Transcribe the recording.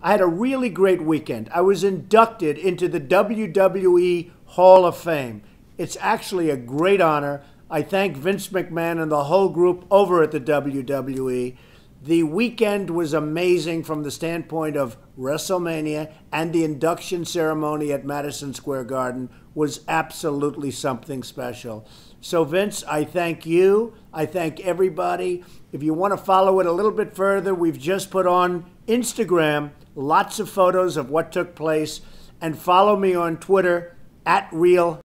I had a really great weekend. I was inducted into the WWE Hall of Fame. It's actually a great honor. I thank Vince McMahon and the whole group over at the WWE. The weekend was amazing from the standpoint of WrestleMania, and the induction ceremony at Madison Square Garden was absolutely something special. So Vince, I thank you. I thank everybody. If you want to follow it a little bit further, we've just put on Instagram lots of photos of what took place, and follow me on Twitter @Real